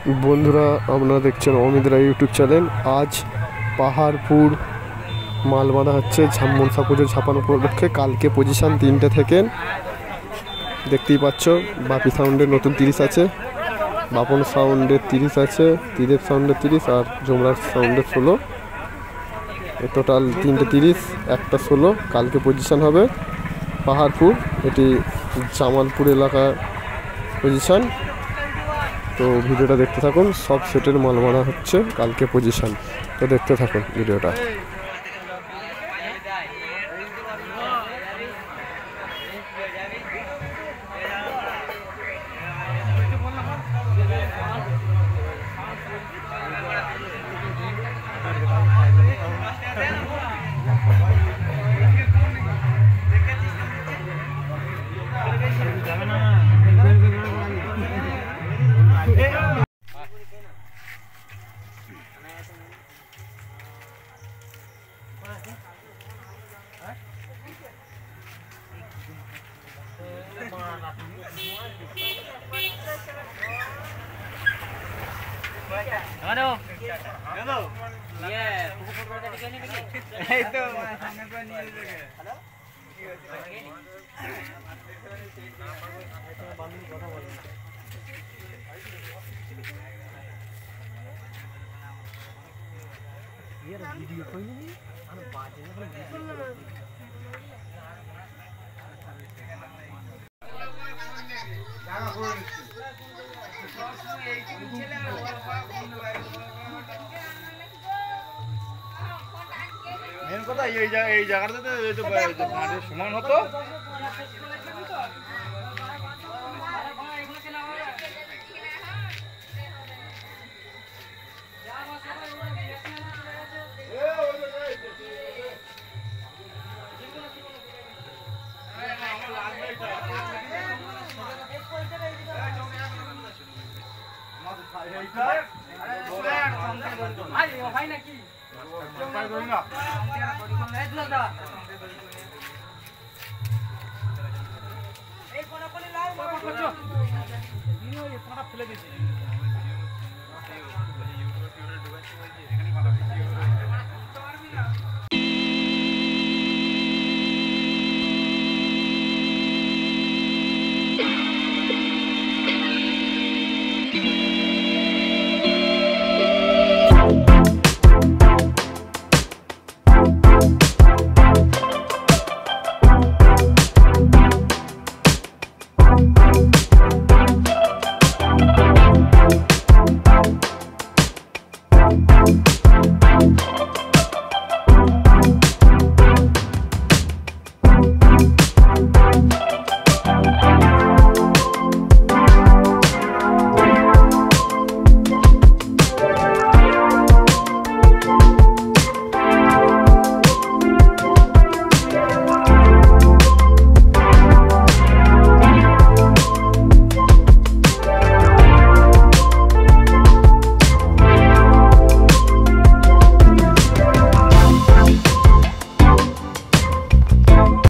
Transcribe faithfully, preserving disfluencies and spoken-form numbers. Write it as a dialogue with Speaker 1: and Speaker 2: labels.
Speaker 1: বন্ধুরা, আপনারা দেখছেন অমিত রায় ইউটিউব চ্যানেল। আজ পাহাড়পুর মাল বাঁধা হচ্ছে মনসা পুজো ঝাপান উপলক্ষে। কালকে পজিশান তিনটে থেকে দেখতেই পাচ্ছ। বাপি সাউন্ডের নতুন তিরিশ আছে, বাপন সাউন্ডের তিরিশ আছে, তীরের সাউন্ডের তিরিশ আর জমরার সাউন্ডের ষোলো। টোটাল তিনটে তিরিশ, একটা ষোলো। কালকে পজিশান হবে পাহাড়পুর, এটি জামালপুর এলাকা পজিশান। তো ভিডিওটা দেখতে থাকুন। সব সেটের মাল বানা হচ্ছে কালকে পজিশান, তো দেখতে থাকুন ভিডিওটা।
Speaker 2: Halo. Halo. Iya, pukul-pukul tadi kan ini. Itu sama gua nih juga. Halo. Iya, video kau ini anu bajanya kan video. Jangan boleh. Main কথা এই এই জায়গাটাতে মাঠের সমান হতো। ভাই নাকি ফেলে দিয়েছি।